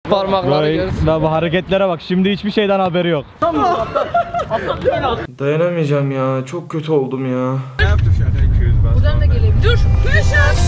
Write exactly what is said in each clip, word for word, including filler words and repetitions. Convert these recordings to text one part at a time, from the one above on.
Parmakları görsün. Bu hareketlere bak, şimdi hiçbir şeyden haberi yok. Dayanamayacağım ya, çok kötü oldum ya. Buradan da gelebilir. Dur! Kürşat!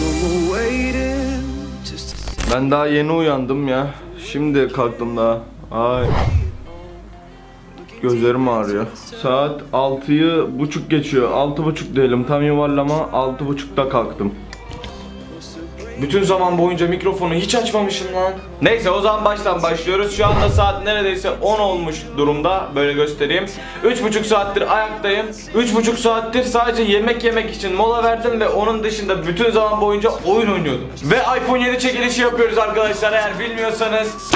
Ben daha yeni uyandım ya. Şimdi kalktım daha. Ay. Gözlerim ağrıyor. Saat altıyı buçuk geçiyor. Altı buçuk diyelim, tam yuvarlama altı buçukta kalktım. Bütün zaman boyunca mikrofonu hiç açmamışım lan. Neyse, o zaman baştan başlıyoruz. Şu anda saat neredeyse on olmuş durumda. Böyle göstereyim. üç buçuk saattir ayaktayım. üç buçuk saattir sadece yemek yemek için mola verdim ve onun dışında bütün zaman boyunca oyun oynuyordum. Ve iPhone yedi çekilişi yapıyoruz arkadaşlar, eğer bilmiyorsanız.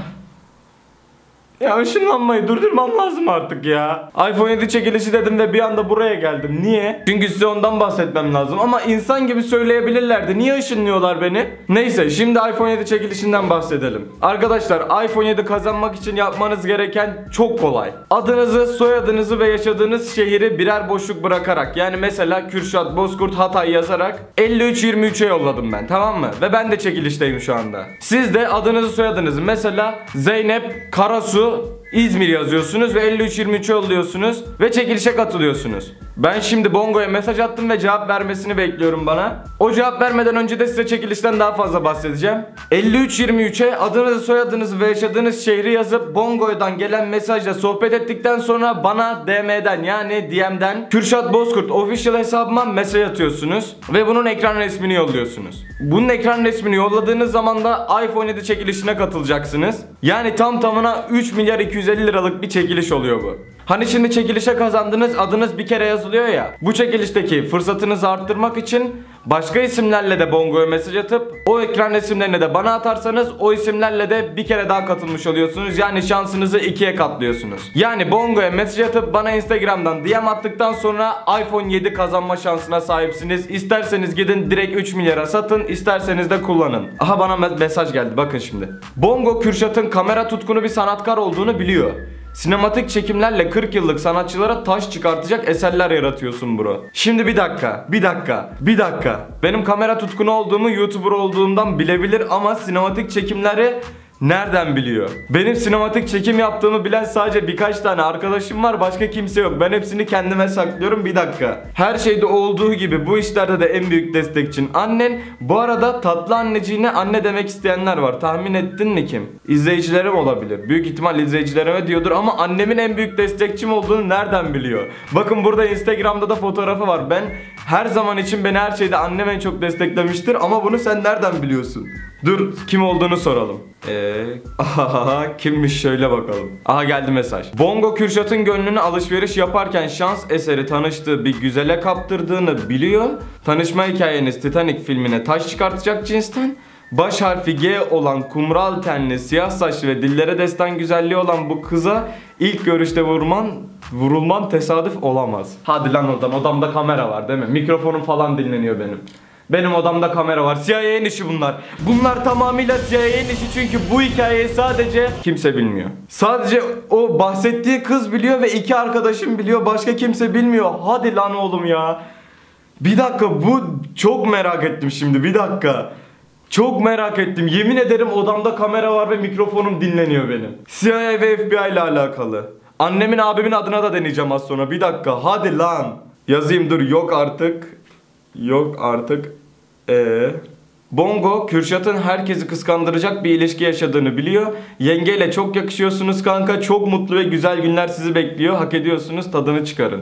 Ya ışınlanmayı durdurmam lazım artık ya. iPhone yedi çekilişi dedim ve bir anda buraya geldim. Niye? Çünkü size ondan bahsetmem lazım. Ama insan gibi söyleyebilirlerdi. Niye ışınlıyorlar beni? Neyse, şimdi iPhone yedi çekilişinden bahsedelim. Arkadaşlar, iPhone yedi kazanmak için yapmanız gereken çok kolay. Adınızı, soyadınızı ve yaşadığınız şehri birer boşluk bırakarak, yani mesela Kürşat Bozkurt Hatay yazarak elli üç yirmi üçe yolladım ben, tamam mı? Ve ben de çekilişteyim şu anda. Siz de adınızı, soyadınızı, mesela Zeynep Karasu İzmir yazıyorsunuz ve elli üç yirmi üç yolluyorsunuz ve çekilişe katılıyorsunuz. Ben şimdi Bongo'ya mesaj attım ve cevap vermesini bekliyorum bana. O cevap vermeden önce de size çekilişten daha fazla bahsedeceğim. elli üç yirmi üçe adınızı, soyadınızı ve yaşadığınız şehri yazıp Bongo'dan gelen mesajla sohbet ettikten sonra bana D M'den, yani D M'den Kürşat Bozkurt official hesabıma mesaj atıyorsunuz ve bunun ekran resmini yolluyorsunuz. Bunun ekran resmini yolladığınız zaman da iPhone yedi çekilişine katılacaksınız. Yani tam tamına üç milyar iki yüz elli liralık bir çekiliş oluyor bu. Hani şimdi çekilişe kazandınız, adınız bir kere yazılıyor ya. Bu çekilişteki fırsatınızı arttırmak için başka isimlerle de Bongo'ya mesaj atıp o ekran resimlerini de bana atarsanız o isimlerle de bir kere daha katılmış oluyorsunuz. Yani şansınızı ikiye katlıyorsunuz. Yani Bongo'ya mesaj atıp bana Instagram'dan D M attıktan sonra iPhone yedi kazanma şansına sahipsiniz. İsterseniz gidin direkt üç milyara satın, isterseniz de kullanın. Aha, bana mesaj geldi, bakın şimdi. Bongo, Kürşat'ın kamera tutkunu bir sanatkar olduğunu biliyor. Sinematik çekimlerle kırk yıllık sanatçılara taş çıkartacak eserler yaratıyorsun bro. Şimdi bir dakika, bir dakika, bir dakika. Benim kamera tutkunu olduğumu YouTuber olduğumdan bilebilir ama sinematik çekimleri nereden biliyor? Benim sinematik çekim yaptığımı bilen sadece birkaç tane arkadaşım var, başka kimse yok. Ben hepsini kendime saklıyorum. Bir dakika. Her şeyde olduğu gibi bu işlerde de en büyük destekçin annen. Bu arada tatlı anneciğine anne demek isteyenler var. Tahmin ettin mi kim? İzleyicilerim olabilir. Büyük ihtimal izleyicilerime diyordur ama annemin en büyük destekçim olduğunu nereden biliyor? Bakın burada Instagram'da da fotoğrafı var. Ben her zaman için beni her şeyde annem en çok desteklemiştir ama bunu sen nereden biliyorsun? Dur, kim olduğunu soralım. Eee aha, kimmiş şöyle bakalım. Aha, geldi mesaj. Bongo, Kürşat'ın gönlünü alışveriş yaparken şans eseri tanıştığı bir güzele kaptırdığını biliyor. Tanışma hikayeniz Titanic filmine taş çıkartacak cinsten. Baş harfi G olan kumral tenli, siyah saçlı ve dillere destan güzelliği olan bu kıza ilk görüşte vurman, vurulman tesadüf olamaz. Hadi lan oradan, odamda kamera var değil mi? Mikrofonum falan dinleniyor benim. Benim odamda kamera var. C I A'nin işi bunlar. Bunlar tamamıyla C I A'nin işi, çünkü bu hikayeyi sadece kimse bilmiyor. Sadece o bahsettiği kız biliyor ve iki arkadaşım biliyor. Başka kimse bilmiyor. Hadi lan oğlum ya. Bir dakika, bu çok merak ettim şimdi. Bir dakika. Çok merak ettim. Yemin ederim odamda kamera var ve mikrofonum dinleniyor benim. C I A ve F B I ile alakalı. Annemin, abimin adına da deneyeceğim az sonra. Bir dakika. Hadi lan. Yazayım, dur. Yok artık. Yok artık. Eee Bongo, Kürşat'ın herkesi kıskandıracak bir ilişki yaşadığını biliyor. Yengeyle çok yakışıyorsunuz kanka. Çok mutlu ve güzel günler sizi bekliyor. Hak ediyorsunuz, tadını çıkarın.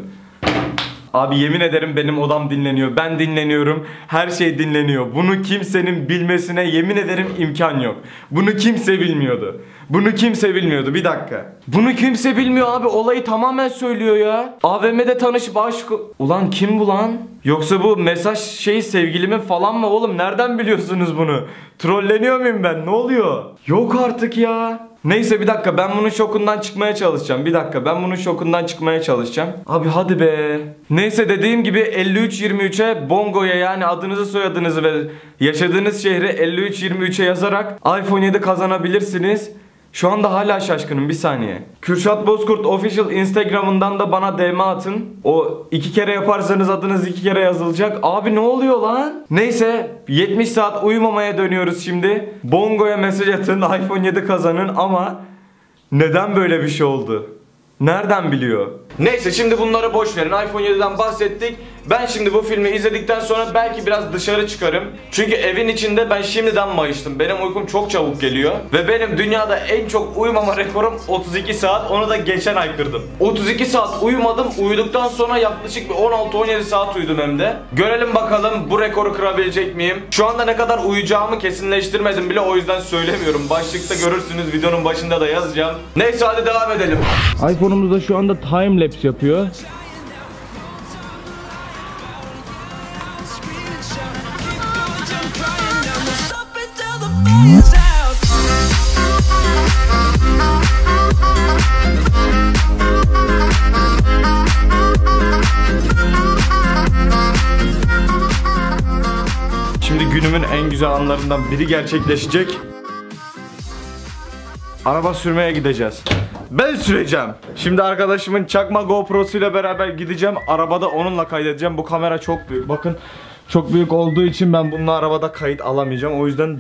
Abi yemin ederim benim odam dinleniyor. Ben dinleniyorum. Her şey dinleniyor. Bunu kimsenin bilmesine yemin ederim imkan yok. Bunu kimse bilmiyordu. Bunu kimse bilmiyordu. Bir dakika. Bunu kimse bilmiyor abi. Olayı tamamen söylüyor ya. A V M'de tanışıp aşk... Ulan kim bu lan? Yoksa bu mesaj şeyi sevgilimin falan mı oğlum? Nereden biliyorsunuz bunu? Trolleniyor muyum ben? Ne oluyor? Yok artık ya. Neyse, bir dakika, ben bunun şokundan çıkmaya çalışacağım. Bir dakika, ben bunun şokundan çıkmaya çalışacağım. Abi hadi be. Neyse, dediğim gibi elli üç yirmi üçe Bongo'ya, yani adınızı, soyadınızı ve yaşadığınız şehri elli üç yirmi üçe yazarak iPhone yedi kazanabilirsiniz. Şu anda hala şaşkınım, bir saniye. Kürşat Bozkurt Official Instagram'ından da bana D M atın. O iki kere yaparsanız adınız iki kere yazılacak. Abi ne oluyor lan? Neyse, yetmiş saat uyumamaya dönüyoruz şimdi. Bongo'ya mesaj atın, iPhone yedi kazanın ama neden böyle bir şey oldu? Nereden biliyor? Neyse, şimdi bunları boş verin. iPhone yediden bahsettik. Ben şimdi bu filmi izledikten sonra belki biraz dışarı çıkarım. Çünkü evin içinde ben şimdiden mayıştım. Benim uykum çok çabuk geliyor. Ve benim dünyada en çok uyumama rekorum otuz iki saat. Onu da geçen ay kırdım. otuz iki saat uyumadım. Uyuduktan sonra yaklaşık bir on altı on yedi saat uyudum hem de. Görelim bakalım bu rekoru kırabilecek miyim? Şu anda ne kadar uyuyacağımı kesinleştirmedim bile, o yüzden söylemiyorum. Başlıkta görürsünüz, videonun başında da yazacağım. Neyse, hadi devam edelim. iPhone'umuz da şu anda time lapse yapıyor. Şimdi günümün en güzel anlarından biri gerçekleşecek. Araba sürmeye gideceğiz. Ben süreceğim. Şimdi arkadaşımın çakma GoPro'su ile beraber gideceğim. Arabada onunla kaydedeceğim. Bu kamera çok büyük. Bakın, çok büyük olduğu için ben bununla arabada kayıt alamayacağım. O yüzden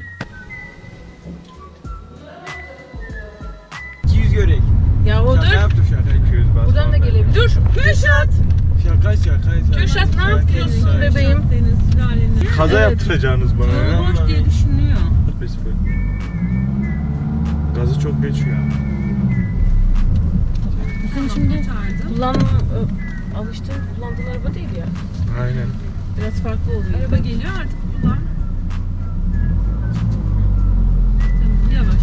iki yüz görek. Ya o Şaka dur. yaptım, şaka. iki yüz bas. Buradan da gelebilir. Dur. Kürşat. Şaka şaka. Kürşat ne yapıyorsun bebeğim? kaza Evet. yaptıracaksınız bana ya. Boş diye düşünüyor. Gazı çok geçiyor. Sen şimdi kullan ö, alıştığın kullandığın araba değil ya. Aynen. Biraz farklı oluyor. Araba geliyor artık kullan. Tamam, yavaş.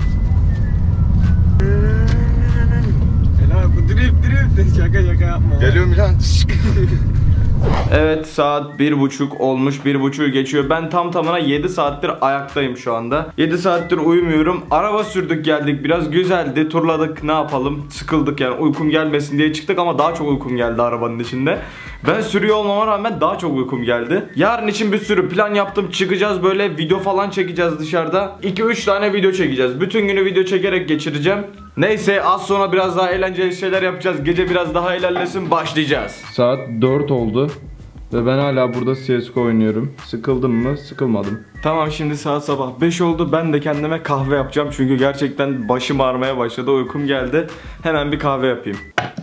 Helal, bu drift drift. Şaka şaka yapma. Geliyorum lan. Evet, saat bir buçuk olmuş, bir buçuğu geçiyor. Ben tam tamına yedi saattir ayaktayım şu anda. yedi saattir uyumuyorum. Araba sürdük geldik, biraz güzeldi, turladık, ne yapalım, sıkıldık yani, uykum gelmesin diye çıktık ama daha çok uykum geldi arabanın içinde. Ben sürüyor olmama rağmen daha çok uykum geldi. Yarın için bir sürü plan yaptım, çıkacağız böyle, video falan çekeceğiz dışarıda. iki üç tane video çekeceğiz, bütün günü video çekerek geçireceğim. Neyse, az sonra biraz daha eğlenceli şeyler yapacağız. Gece biraz daha ilerlesin, başlayacağız. Saat dört oldu ve ben hala burada C S G O oynuyorum. Sıkıldım mı? Sıkılmadım. Tamam, şimdi saat sabah beş oldu. Ben de kendime kahve yapacağım çünkü gerçekten başım ağrımaya başladı, uykum geldi. Hemen bir kahve yapayım.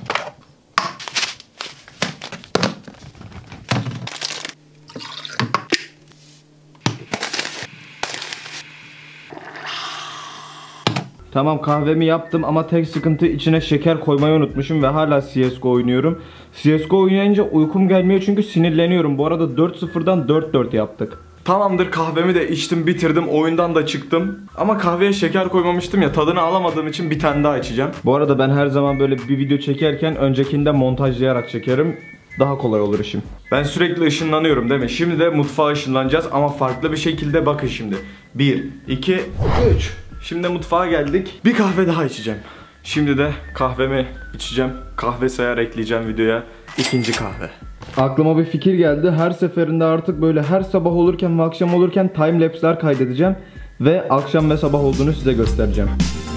Tamam, kahvemi yaptım ama tek sıkıntı, içine şeker koymayı unutmuşum ve hala C S G O oynuyorum. C S G O oynayınca uykum gelmiyor çünkü sinirleniyorum. Bu arada dört sıfırdan dört dört yaptık. Tamamdır, kahvemi de içtim, bitirdim, oyundan da çıktım. Ama kahveye şeker koymamıştım ya, tadını alamadığım için bir tane daha içeceğim. Bu arada ben her zaman böyle bir video çekerken öncekinde montajlayarak çekerim. Daha kolay olur işim. Ben sürekli ışınlanıyorum değil mi? Şimdi de mutfağa ışınlanacağız ama farklı bir şekilde. Bakın şimdi. bir, iki, üç. Şimdi mutfağa geldik. Bir kahve daha içeceğim. Şimdi de kahvemi içeceğim. Kahve sayar ekleyeceğim videoya. İkinci kahve. Aklıma bir fikir geldi. Her seferinde artık böyle her sabah olurken ve akşam olurken time lapse'ler kaydedeceğim. Ve akşam ve sabah olduğunu size göstereceğim.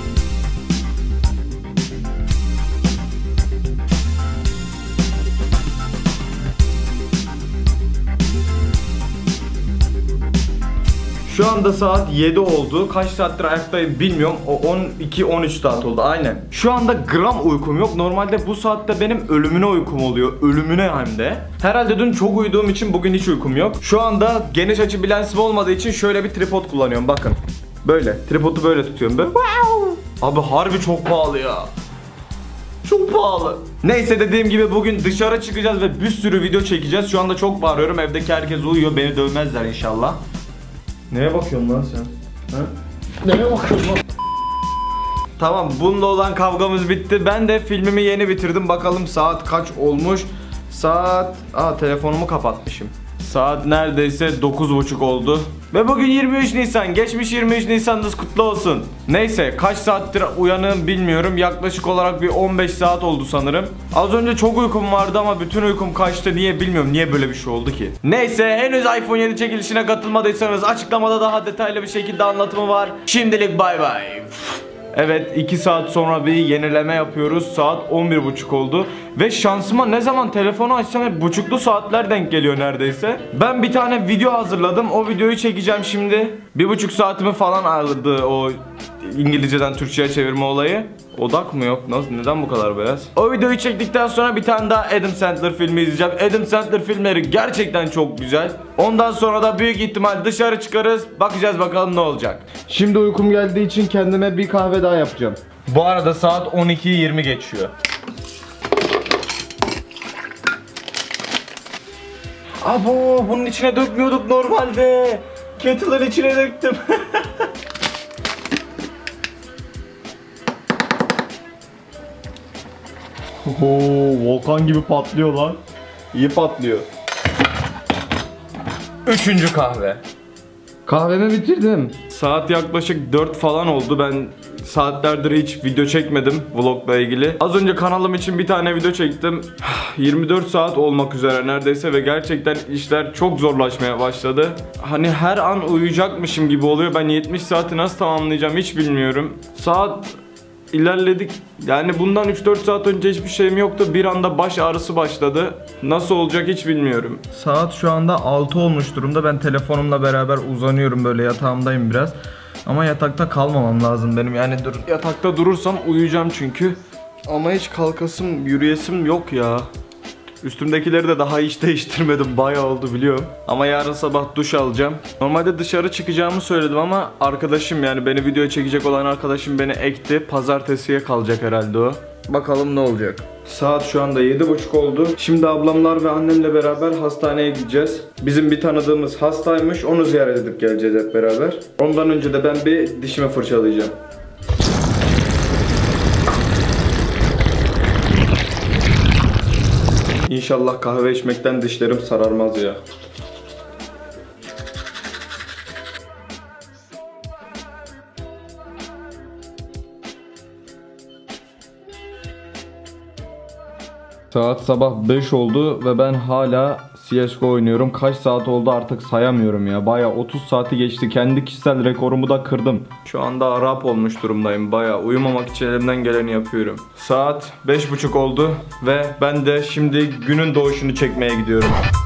Şu anda saat yedi oldu. Kaç saattir ayaktayım bilmiyorum. O on iki on üç saat oldu aynen. Şu anda gram uykum yok. Normalde bu saatte benim ölümüne uykum oluyor. Ölümüne hem de. Herhalde dün çok uyuduğum için bugün hiç uykum yok. Şu anda geniş açı bir lensim olmadığı için şöyle bir tripod kullanıyorum. Bakın. Böyle. Tripodu böyle tutuyorum. Böyle. Abi harbi çok pahalı ya. Çok pahalı. Neyse, dediğim gibi bugün dışarı çıkacağız ve bir sürü video çekeceğiz. Şu anda çok bağırıyorum. Evdeki herkes uyuyor. Beni dövmezler inşallah. Neye bakıyorsun lan sen? Ha? Neye bakıyorsun lan? Tamam, bununla olan kavgamız bitti. Ben de filmimi yeni bitirdim. Bakalım saat kaç olmuş? Saat... Aa, telefonumu kapatmışım. Saat neredeyse dokuz buçuk oldu. Ve bugün yirmi üç Nisan. Geçmiş yirmi üç Nisan'ınız kutlu olsun. Neyse, kaç saattir uyanığım bilmiyorum. Yaklaşık olarak bir on beş saat oldu sanırım. Az önce çok uykum vardı ama bütün uykum kaçtı. Niye bilmiyorum. Niye böyle bir şey oldu ki? Neyse, henüz iPhone yedi çekilişine katılmadıysanız açıklamada daha detaylı bir şekilde anlatımı var. Şimdilik bay bay. Evet, iki saat sonra bir yenileme yapıyoruz. Saat on bir buçuk oldu. Ve şansıma ne zaman telefonu açsam hep buçuklu saatler denk geliyor neredeyse. Ben bir tane video hazırladım. O videoyu çekeceğim şimdi. Bir buçuk saatimi falan aldı o İngilizceden Türkçe'ye çevirme olayı. Odak mı yok? Nasıl? Neden bu kadar beyaz? O videoyu çektikten sonra bir tane daha Adam Sandler filmi izleyeceğim. Adam Sandler filmleri gerçekten çok güzel. Ondan sonra da büyük ihtimal dışarı çıkarız. Bakacağız bakalım ne olacak. Şimdi uykum geldiği için kendime bir kahve daha yapacağım. Bu arada saat on ikiyi yirmi geçiyor. Abo, bunun içine dökmüyorduk normalde. Kettle'ın içine döktüm. Oo, volkan gibi patlıyor lan. İyi patlıyor. Üçüncü kahve. Kahvemi bitirdim. Saat yaklaşık dört falan oldu. Ben saatlerdir hiç video çekmedim vlogla ilgili. Az önce kanalım için bir tane video çektim. yirmi dört saat olmak üzere neredeyse ve gerçekten işler çok zorlaşmaya başladı. Hani her an uyuyacakmışım gibi oluyor. Ben yetmiş saati nasıl tamamlayacağım hiç bilmiyorum. Saat ilerledik. Yani bundan üç dört saat önce hiçbir şeyim yoktu. Bir anda baş ağrısı başladı. Nasıl olacak hiç bilmiyorum. Saat şu anda altı olmuş durumda. Ben telefonumla beraber uzanıyorum, böyle yatağımdayım biraz. Ama yatakta kalmamam lazım benim. Yani dur, yatakta durursam uyuyacağım çünkü. Ama hiç kalkasım, yürüyesim yok ya. Üstümdekileri de daha hiç değiştirmedim. Bayağı oldu biliyorum. Ama yarın sabah duş alacağım. Normalde dışarı çıkacağımı söyledim ama arkadaşım, yani beni videoya çekecek olan arkadaşım beni ekti. Pazartesiye kalacak herhalde o. Bakalım ne olacak. Saat şu anda yedi buçuk oldu. Şimdi ablamlar ve annemle beraber hastaneye gideceğiz. Bizim bir tanıdığımız hastaymış. Onu ziyaret edip geleceğiz hep beraber. Ondan önce de ben bir dişimi fırçalayacağım. İnşallah kahve içmekten dişlerim sararmaz ya. Saat sabah beş oldu ve ben hala C S G O oynuyorum. Kaç saat oldu artık sayamıyorum ya. Bayağı otuz saati geçti. Kendi kişisel rekorumu da kırdım. Şu anda Arap olmuş durumdayım. Bayağı uyumamak için elimden geleni yapıyorum. Saat beş buçuk oldu ve ben de şimdi günün doğuşunu çekmeye gidiyorum.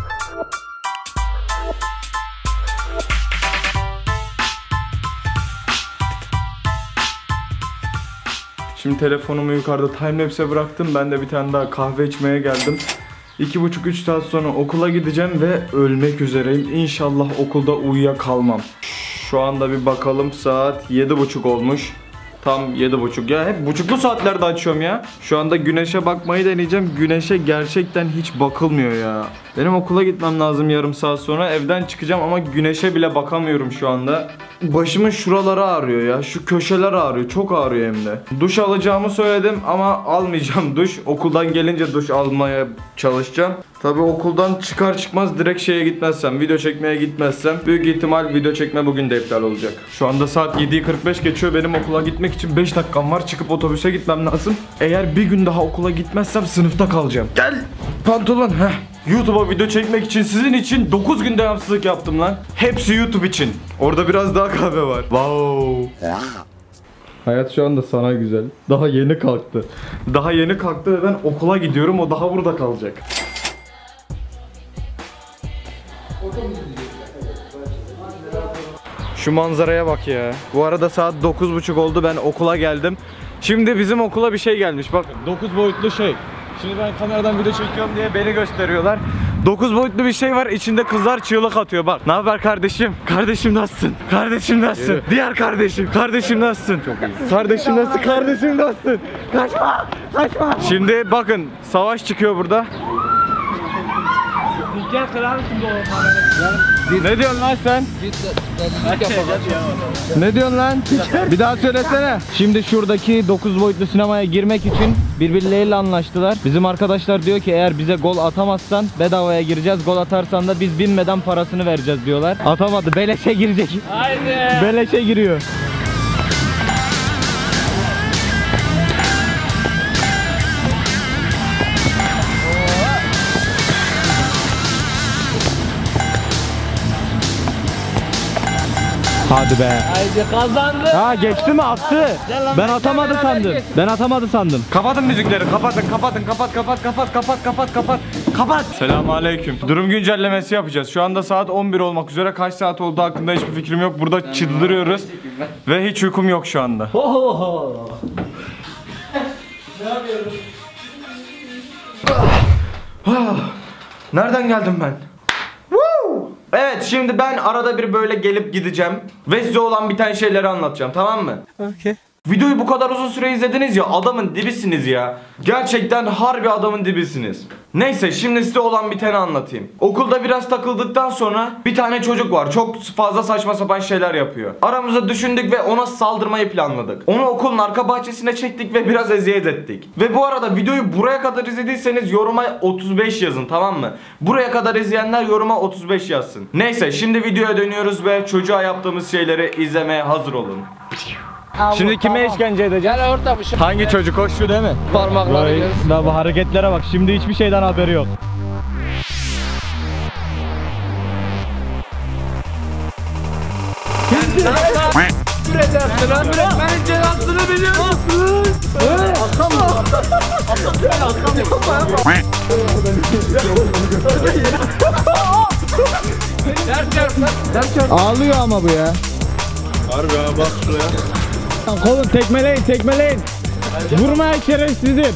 Şimdi telefonumu yukarıda timelapse'e bıraktım. Ben de bir tane daha kahve içmeye geldim. iki buçuk üç saat sonra okula gideceğim ve ölmek üzereyim. İnşallah okulda uyuyakalmam. Şu anda bir bakalım, saat yedi buçuk olmuş. Tam yedi buçuk ya, hep buçuklu saatlerde açıyorum ya. Şu anda güneşe bakmayı deneyeceğim. Güneşe gerçekten hiç bakılmıyor ya. Benim okula gitmem lazım yarım saat sonra. Evden çıkacağım ama güneşe bile bakamıyorum şu anda. Başımın şuraları ağrıyor ya. Şu köşeler ağrıyor. Çok ağrıyor hem de. Duş alacağımı söyledim ama almayacağım duş. Okuldan gelince duş almaya çalışacağım. Tabi okuldan çıkar çıkmaz direkt şeye gitmezsem, video çekmeye gitmezsem büyük ihtimal video çekme bugün de iptal olacak. Şu anda saat yediyi kırk beş geçiyor. Benim okula gitmek için beş dakikam var. Çıkıp otobüse gitmem lazım. Eğer bir gün daha okula gitmezsem sınıfta kalacağım. Gel pantolon. Heh. YouTube'a video çekmek için, sizin için dokuz gün devamsızlık yaptım lan. Hepsi YouTube için. Orada biraz daha kahve var. Wow. Hayat şu anda sana güzel. Daha yeni kalktı. Daha yeni kalktı ve ben okula gidiyorum. O daha burada kalacak. Şu manzaraya bak ya. Bu arada saat dokuz buçuk oldu, ben okula geldim. Şimdi bizim okula bir şey gelmiş, bakın dokuz boyutlu şey. Şimdi ben kameradan video çekiyorum diye beni gösteriyorlar. dokuz boyutlu bir şey var, içinde kızlar çığlık atıyor bak. Ne haber kardeşim? Kardeşim nasılsın? Kardeşim nasılsın? Yürü. Diğer kardeşim. Kardeşim nasılsın? Çok iyi. Kardeşim nasıl? Kardeşim nasılsın? Kaçma! Kaçma! Şimdi bakın, savaş çıkıyor burada. Ne diyorsun lan sen? Ne diyorsun lan? Bir daha söylesene. Şimdi şuradaki dokuz boyutlu sinemaya girmek için birbirleriyle anlaştılar. Bizim arkadaşlar diyor ki eğer bize gol atamazsan bedavaya gireceğiz. Gol atarsan da biz binmeden parasını vereceğiz diyorlar. Atamadı. Beleşe girecek. Haydi. Beleşe giriyor. Hadi be. Haydi kazandı. Ha geçti mi? Attı. Ben atamadı sandım. Ben atamadı sandım. Kapatın müzikleri, kapatın, kapatın, kapat, kapat, kapat, kapat, kapat, kapat, kapat. Selamünaleyküm. Durum güncellemesi yapacağız. Şu anda saat on bir olmak üzere. Kaç saat olduğu hakkında hiçbir fikrim yok. Burada çıldırıyoruz ve hiç uykum yok şu anda. Nereden geldim ben? Woo! Evet, şimdi ben arada bir böyle gelip gideceğim ve size olan biten şeyleri anlatacağım, tamam mı? Okay. Videoyu bu kadar uzun süre izlediniz ya, adamın dibisiniz ya. Gerçekten harbi adamın dibisiniz. Neyse, şimdi size olan biteni anlatayım. Okulda biraz takıldıktan sonra bir tane çocuk var, çok fazla saçma sapan şeyler yapıyor. Aramızda düşündük ve ona saldırmayı planladık. Onu okulun arka bahçesine çektik ve biraz eziyet ettik. Ve bu arada videoyu buraya kadar izlediyseniz yoruma otuz beş yazın, tamam mı? Buraya kadar izleyenler yoruma otuz beş yazsın. Neyse, şimdi videoya dönüyoruz ve çocuğa yaptığımız şeyleri izlemeye hazır olun. Şimdi kime işkence edeceğiz? Gel orada bir şey. Hangi çocuk o, şu değil mi? Parmakları Vay, göz. daha bu hareketlere bak. Şimdi hiçbir şeyden haberi yok. Öğretmenin cezasını biliyor musun? Ağlıyor ama bu ya. Harbi ha, bak şuraya. Kolun tekmeleyin, tekmeleyin. Vurmaya şerefsizim.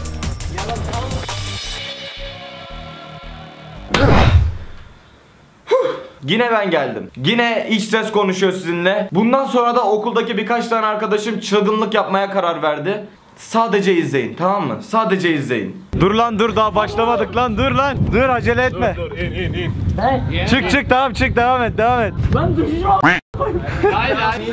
Yine ben geldim. Yine iç ses konuşuyor sizinle. Bundan sonra da okuldaki birkaç tane arkadaşım çılgınlık yapmaya karar verdi. Sadece izleyin, tamam mı? Sadece izleyin. Dur lan dur, daha başlamadık lan, dur lan. Dur, acele etme. Dur in in in. Çık çık, tamam çık, devam et, devam et. Hayır hayır.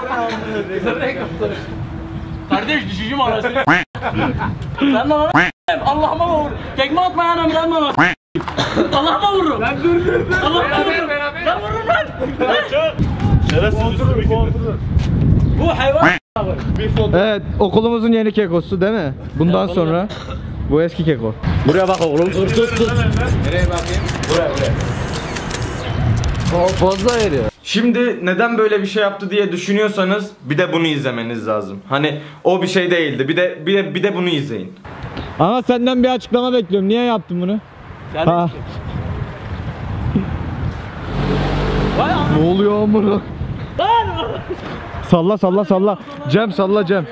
Kardeş düşücüm arası. Sen bana Allah'ıma vur. Tekme atmayan emren bana. Allah'ıma vururum. Ben dur dur dur. Allah'ıma vururum. Ben vururum lan. Şerefsiz üstüme gidiyor. Bu hayvan. Evet, okulumuzun yeni kekosu değil mi? Bundan sonra bu eski keko. Buraya bak oğlum. Dur dur dur. Nereye bakayım? Buraya buraya. Fazla veriyor. Şimdi neden böyle bir şey yaptı diye düşünüyorsanız bir de bunu izlemeniz lazım. Hani o bir şey değildi. Bir de bir de bir de bunu izleyin. Ama senden bir açıklama bekliyorum. Niye yaptın bunu? Ha. Ne oluyor amına? Salla salla salla. Cem salla Cem.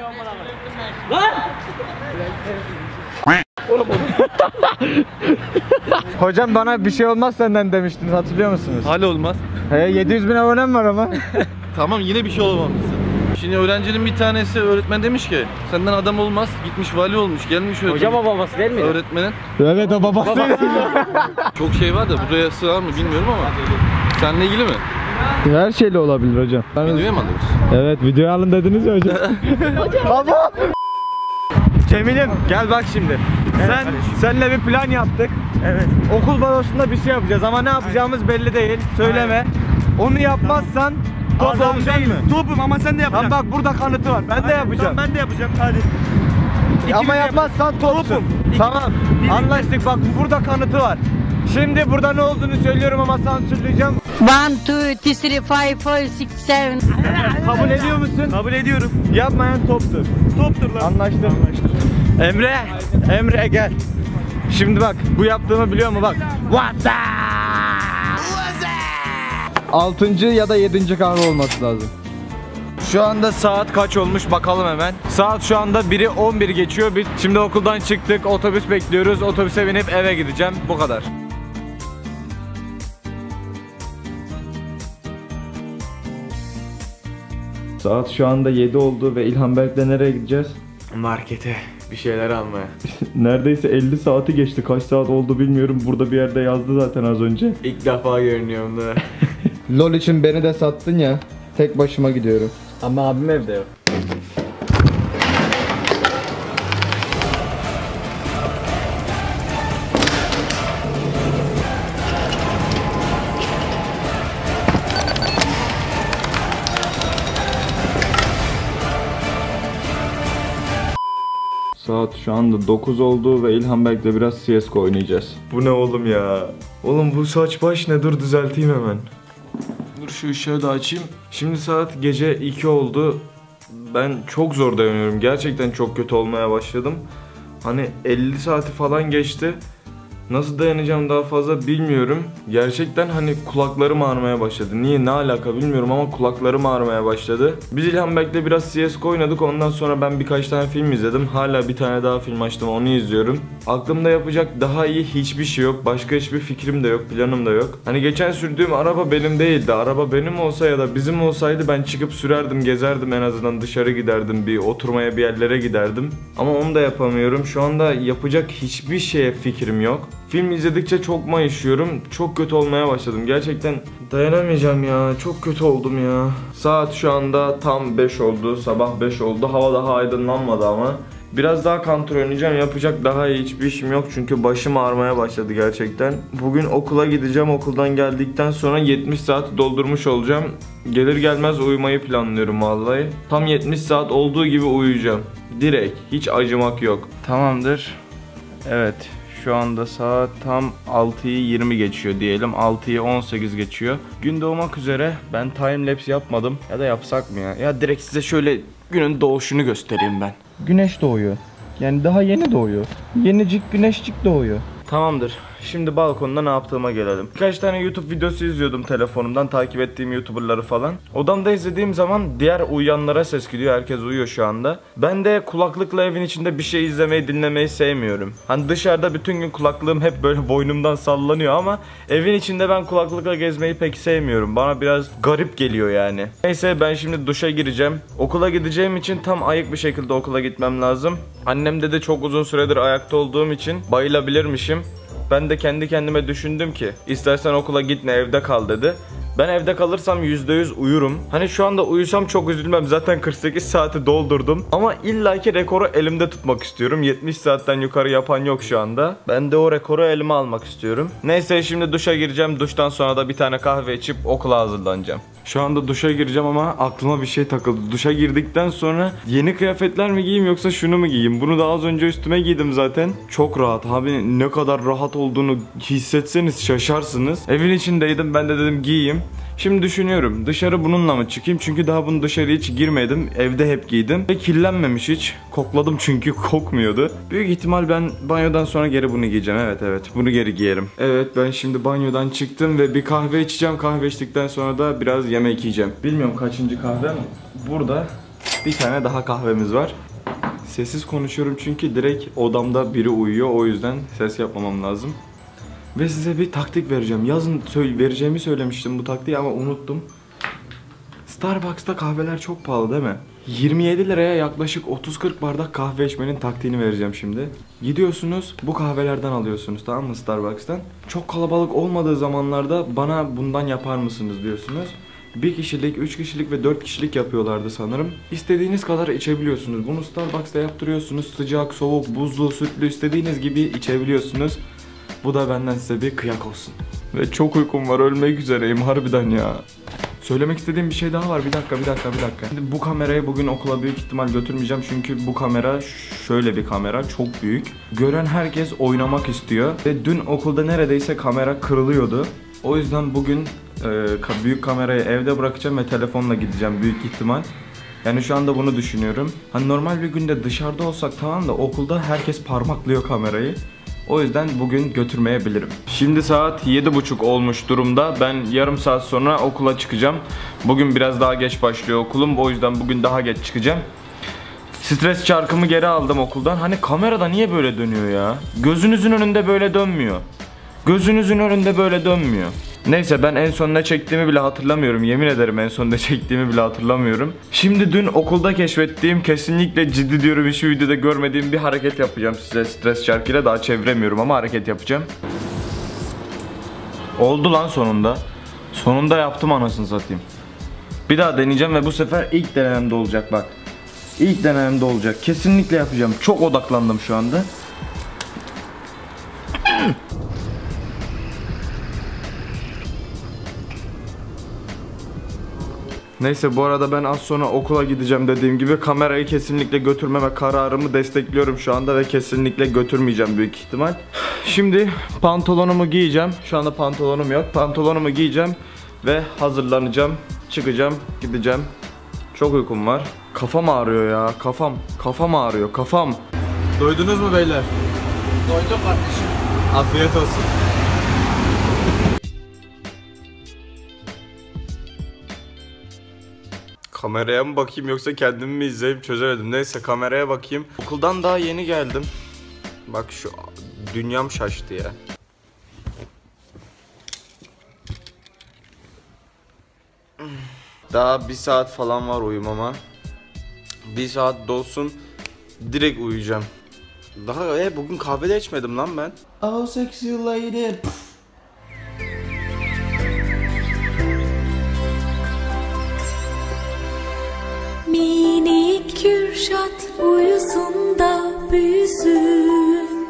Hocam bana bir şey olmaz senden demiştiniz, hatırlıyor musunuz? Hala olmaz. He, yedi yüz bin abonem var ama. Tamam, yine bir şey olamamışsın. Şimdi öğrencinin bir tanesi öğretmen demiş ki senden adam olmaz, gitmiş vali olmuş, gelmiş öğretmen. Hocam o babası değil mi? Öğretmenin. Evet, o babası. Çok şey var da buraya sığar mı bilmiyorum ama seninle ilgili mi? Her şeyle olabilir hocam. Videoya mı alıyoruz? Evet, videoya alın dediniz ya hocam. Hocam. Cemil'im gel bak şimdi. Sen seninle bir plan yaptık. Evet. Okul balosunda bir şey yapacağız ama ne yapacağımız belli değil. Söyleme. Onu yapmazsan top olacak mı? Topum ama sen de yapacaksın. Lan bak, burada kanıtı var. Ben de yapacağım. Ben de yapacağım hadi. Ama yapmazsan topsun. Tamam. Anlaştık, bak burada kanıtı var. Şimdi burada ne olduğunu söylüyorum ama sansürleyeceğim. One, two, three, five, four, six, seven. Kabul ediyor musun? Kabul ediyorum. Yapmayan toptur. Toptur lan. Anlaştık. Emre, Emre gel. Şimdi bak, bu yaptığımı biliyor mu bak. What the? Altıncı ya da yedinci kahve olması lazım. Şu anda saat kaç olmuş bakalım hemen. Saat şu anda biri on bir geçiyor. Biz şimdi okuldan çıktık, otobüs bekliyoruz. Otobüse binip eve gideceğim. Bu kadar. Saat şu anda yedi oldu ve İlhan Berk'le nereye gideceğiz? Markete bir şeyler almaya. Neredeyse elli saati geçti. Kaç saat oldu bilmiyorum. Burada bir yerde yazdı zaten az önce. İlk defa görünüyorum da. LOL için beni de sattın ya. Tek başıma gidiyorum. Ama abim evde yok. Saat şu anda dokuz oldu ve İlhan Berk'le biraz C S G O oynayacağız. Bu ne oğlum ya? Oğlum bu saç baş ne? Dur düzelteyim hemen. Dur şu ışığı da açayım. Şimdi saat gece iki oldu. Ben çok zor dayanıyorum. Gerçekten çok kötü olmaya başladım. Hani elli saati falan geçti. Nasıl dayanacağım daha fazla bilmiyorum. Gerçekten hani kulaklarım ağrımaya başladı. Niye, ne alaka bilmiyorum ama kulaklarım ağrımaya başladı. Biz İlhan Berk'le biraz C S G O oynadık. Ondan sonra ben birkaç tane film izledim. Hala bir tane daha film açtım, onu izliyorum. Aklımda yapacak daha iyi hiçbir şey yok. Başka hiçbir fikrim de yok, planım da yok. Hani geçen sürdüğüm araba benim değildi. Araba benim olsa ya da bizim olsaydı ben çıkıp sürerdim, gezerdim, en azından dışarı giderdim, bir oturmaya bir yerlere giderdim. Ama onu da yapamıyorum. Şu anda yapacak hiçbir şeye fikrim yok. Film izledikçe çok mayışıyorum. Çok kötü olmaya başladım. Gerçekten dayanamayacağım ya. Çok kötü oldum ya. Saat şu anda tam beş oldu. Sabah beş oldu. Hava daha aydınlanmadı ama. Biraz daha kontrol oynayacağım. Yapacak daha iyi hiçbir işim yok. Çünkü başım ağrımaya başladı gerçekten. Bugün okula gideceğim. Okuldan geldikten sonra yetmiş saat doldurmuş olacağım. Gelir gelmez uyumayı planlıyorum vallahi. Tam yetmiş saat olduğu gibi uyuyacağım. Direkt. Hiç acımak yok. Tamamdır. Evet. Şu anda saat tam altıyı yirmi geçiyor diyelim. altıyı on sekiz geçiyor. Gün doğmak üzere. Ben timelapse yapmadım. Ya da yapsak mı ya? Ya direkt size şöyle günün doğuşunu göstereyim ben. Güneş doğuyor. Yani daha yeni doğuyor. Yenicik güneşcik doğuyor. Tamamdır. Şimdi balkonda ne yaptığıma gelelim. Birkaç tane YouTube videosu izliyordum telefonumdan, takip ettiğim YouTuber'ları falan. Odamda izlediğim zaman diğer uyuyanlara ses gidiyor. Herkes uyuyor şu anda. Ben de kulaklıkla evin içinde bir şey izlemeyi, dinlemeyi sevmiyorum. Hani dışarıda bütün gün kulaklığım hep böyle boynumdan sallanıyor ama evin içinde ben kulaklıkla gezmeyi pek sevmiyorum. Bana biraz garip geliyor yani. Neyse, ben şimdi duşa gireceğim. Okula gideceğim için tam ayık bir şekilde okula gitmem lazım. Annemde de çok uzun süredir ayakta olduğum için bayılabilirmişim. Ben de kendi kendime düşündüm ki istersen okula gitme, evde kal dedi. Ben evde kalırsam yüzde yüz uyurum. Hani şu anda uyusam çok üzülmem. Zaten kırk sekiz saati doldurdum. Ama illaki rekoru elimde tutmak istiyorum. yetmiş saatten yukarı yapan yok şu anda. Ben de o rekoru elime almak istiyorum. Neyse, şimdi duşa gireceğim. Duştan sonra da bir tane kahve içip okula hazırlanacağım. Şu anda duşa gireceğim ama aklıma bir şey takıldı. Duşa girdikten sonra yeni kıyafetler mi giyeyim yoksa şunu mu giyeyim? Bunu da az önce üstüme giydim zaten. Çok rahat. Abi ne kadar rahat olduğunu hissetseniz şaşarsınız. Evin içindeydim, ben de dedim giyeyim. Şimdi düşünüyorum, dışarı bununla mı çıkayım? Çünkü daha bunu dışarı hiç girmedim. Evde hep giydim. Ve kirlenmemiş hiç. Kokladım çünkü kokmuyordu. Büyük ihtimal ben banyodan sonra geri bunu giyeceğim. Evet evet, bunu geri giyerim. Evet, ben şimdi banyodan çıktım ve bir kahve içeceğim. Kahve içtikten sonra da biraz yemek yiyeceğim. Bilmiyorum kaçıncı kahve ama burada bir tane daha kahvemiz var. Sessiz konuşuyorum çünkü direkt odamda biri uyuyor. O yüzden ses yapmamam lazım. Ve size bir taktik vereceğim. Yazın söyle, vereceğimi söylemiştim bu taktiği ama unuttum. Starbucks'ta kahveler çok pahalı değil mi? yirmi yedi liraya yaklaşık otuz kırk bardak kahve içmenin taktiğini vereceğim şimdi. Gidiyorsunuz, bu kahvelerden alıyorsunuz, tamam mı, Starbucks'tan. Çok kalabalık olmadığı zamanlarda bana bundan yapar mısınız diyorsunuz. bir kişilik, üç kişilik ve dört kişilik yapıyorlardı sanırım. İstediğiniz kadar içebiliyorsunuz. Bunu Starbucks'ta yaptırıyorsunuz. Sıcak, soğuk, buzlu, sütlü istediğiniz gibi içebiliyorsunuz. Bu da benden size bir kıyak olsun. Ve çok uykum var, ölmek üzereyim harbiden ya. Söylemek istediğim bir şey daha var. Bir dakika, bir dakika, bir dakika. Şimdi bu kamerayı bugün okula büyük ihtimal götürmeyeceğim. Çünkü bu kamera şöyle bir kamera, çok büyük. Gören herkes oynamak istiyor. Ve dün okulda neredeyse kamera kırılıyordu. O yüzden bugün e, büyük kamerayı evde bırakacağım ve telefonla gideceğim büyük ihtimal. Yani şu anda bunu düşünüyorum. Hani normal bir günde dışarıda olsak tamam da okulda herkes parmaklıyor kamerayı. O yüzden bugün götürmeyebilirim. Şimdi saat yedi buçuk olmuş durumda. Ben yarım saat sonra okula çıkacağım. Bugün biraz daha geç başlıyor okulum. O yüzden bugün daha geç çıkacağım. Stres çarkımı geri aldım okuldan. Hani kamerada niye böyle dönüyor ya? Gözünüzün önünde böyle dönmüyor. Gözünüzün önünde böyle dönmüyor. Neyse, ben en son ne çektiğimi bile hatırlamıyorum. Yemin ederim en son ne çektiğimi bile hatırlamıyorum. Şimdi dün okulda keşfettiğim, kesinlikle ciddi diyorum, hiçbir videoda görmediğim bir hareket yapacağım size stres çarkıyla. Daha çeviremiyorum ama hareket yapacağım. Oldu lan sonunda. Sonunda yaptım, anasını satayım. Bir daha deneyeceğim ve bu sefer ilk denememde olacak bak. İlk denememde olacak. Kesinlikle yapacağım. Çok odaklandım şu anda. Neyse, bu arada ben az sonra okula gideceğim dediğim gibi. Kamerayı kesinlikle götürmeme kararımı destekliyorum şu anda ve kesinlikle götürmeyeceğim büyük ihtimal. Şimdi pantolonumu giyeceğim. Şu anda pantolonum yok. Pantolonumu giyeceğim. ve hazırlanacağım. Çıkacağım, gideceğim. Çok uykum var. Kafam ağrıyor ya. Kafam. Kafam ağrıyor. Kafam. Doydunuz mu beyler? Doydum kardeşim. Afiyet olsun. Kameraya mı bakayım yoksa kendimi mi izleyeyim çözemedim. Neyse kameraya bakayım. Okuldan daha yeni geldim. Bak şu dünyam şaştı ya. Daha bir saat falan var uyumama. Bir saat dolsun direkt uyuyacağım. Daha e, bugün kahve de içmedim lan ben. Oh sexy lady. Minik Kürşat uyusun da büyüsün.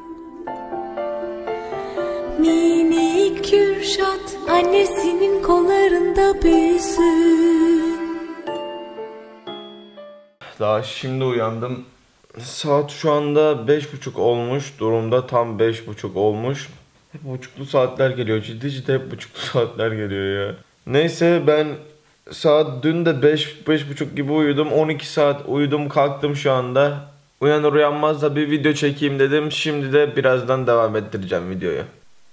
Minik Kürşat annesinin kollarında büyüsün. Daha şimdi uyandım. Saat şu anda beş buçuk olmuş durumda. Tam beş buçuk olmuş. Hep buçuklu saatler geliyor. Ciddi ciddi hep buçuklu saatler geliyor ya. Neyse ben saat dün de beş beş buçuk gibi uyudum. on iki saat uyudum kalktım şu anda. Uyanır uyanmaz da bir video çekeyim dedim. Şimdi de birazdan devam ettireceğim videoyu.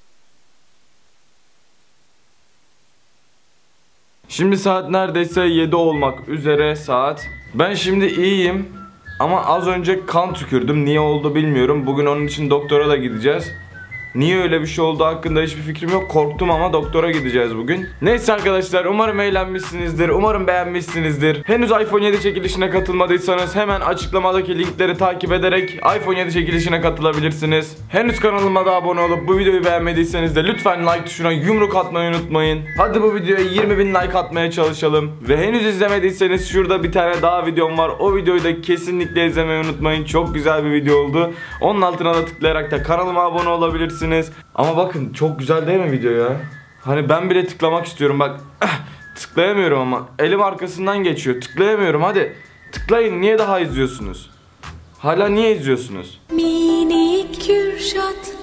Şimdi saat neredeyse yedi olmak üzere saat. Ben şimdi iyiyim. Ama az önce kan tükürdüm. Niye oldu bilmiyorum. Bugün onun için doktora da gideceğiz. Niye öyle bir şey oldu hakkında hiçbir fikrim yok. Korktum ama doktora gideceğiz bugün. Neyse arkadaşlar umarım eğlenmişsinizdir. Umarım beğenmişsinizdir. Henüz iPhone yedi çekilişine katılmadıysanız hemen açıklamadaki linkleri takip ederek iPhone yedi çekilişine katılabilirsiniz. Henüz kanalıma da abone olup bu videoyu beğenmediyseniz de lütfen like tuşuna yumruk atmayı unutmayın. Hadi bu videoya yirmi bin like atmaya çalışalım. Ve henüz izlemediyseniz şurada bir tane daha videom var. O videoyu da kesinlikle izlemeyi unutmayın. Çok güzel bir video oldu. Onun altına da tıklayarak da kanalıma abone olabilirsiniz. Ama bakın çok güzel değil mi video ya? Hani ben bile tıklamak istiyorum bak. Tıklayamıyorum ama. Elim arkasından geçiyor. Tıklayamıyorum hadi. Tıklayın. Niye daha izliyorsunuz? Hala niye izliyorsunuz? Minik Kürşat